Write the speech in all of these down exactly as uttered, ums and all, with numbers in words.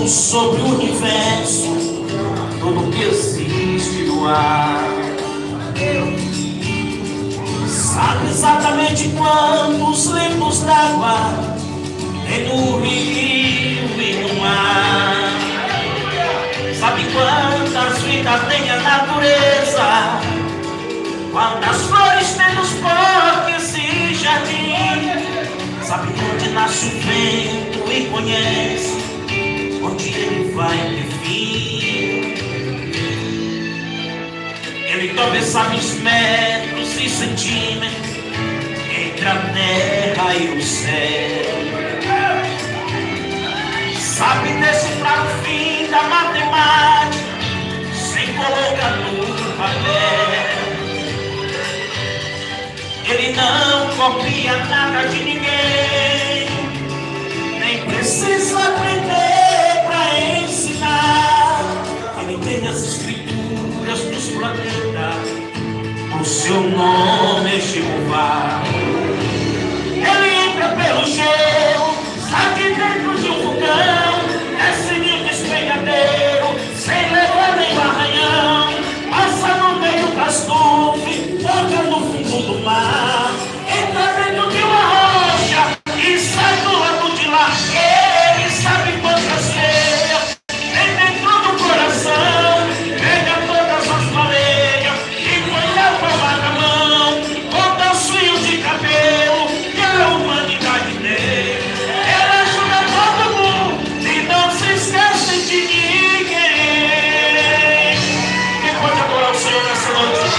sobre o universo, tudo que existe no ar. Sabe exatamente quantos litros d'água tem no rio e no mar. Sabe quantas vidas tem a natureza, quantas flores tem nos parques e jardins. Sabe onde nasce o vento e conhece onde ele vai ter fim. Ele também sabe os metros e centímetros entre a terra e o céu. Sabe decifrar o fim da matemática sem colocar no papel. Ele não copia nada de ninguém, nem precisa aprender para ensinar. Ele tem as escrituras dos planetas, o seu nome é Jeová. Ele entra pelo gelo, sai de dentro de um vulcão, desce de despenhadeiro, sem levar nem arranhão, passa no meio das nuvens, toca no fundo do mar, entra dentro de uma rocha e sai do lado de lá. Ele sabe quantas veias tem dentro do coração, pega todas as baleias e põe na palma da mão, conta os fios de cabelo que a humanidade tem. Ele ajuda todo mundo e não se esquece de ninguém. Quem pode adorar o Senhor nessa noite?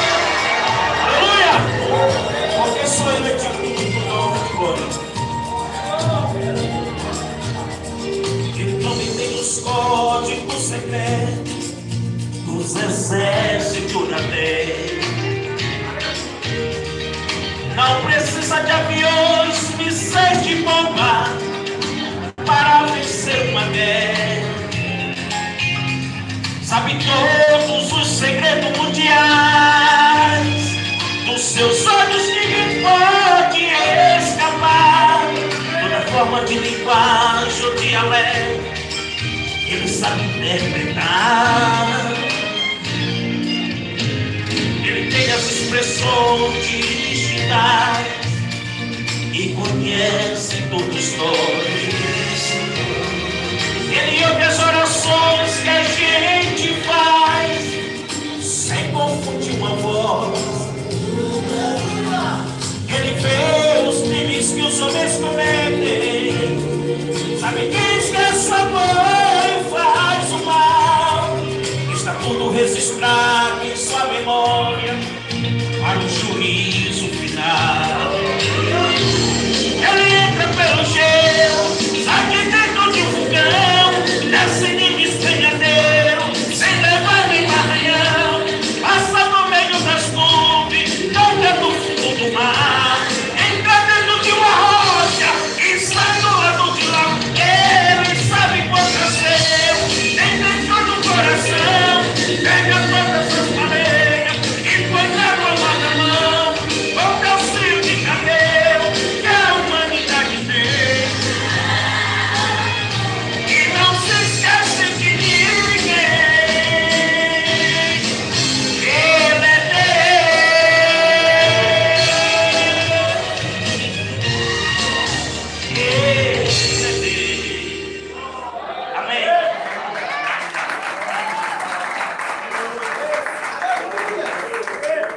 Porque sou ele que cuida do novo. Ele também tem os códigos secretos dos exércitos da terra. Não precisa de aviões, mísseis de bomba para vencer uma guerra. Sabe todos os segredos mundiais, dos seus olhos ninguém pode escapar. Toda forma de linguagem ou dialeto ele sabe interpretar. Ele tem as expressões digitais e conhece todos nós. Ele ouve as orações que a gente